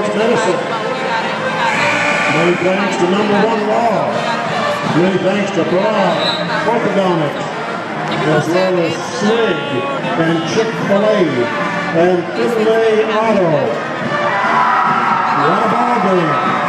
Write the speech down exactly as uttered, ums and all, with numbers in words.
Sports Medicine. Many thanks to Number One Law. Many thanks to Broad Orthodontics, as well as Swig and Chick-fil-A and Italy Auto. What a ball game.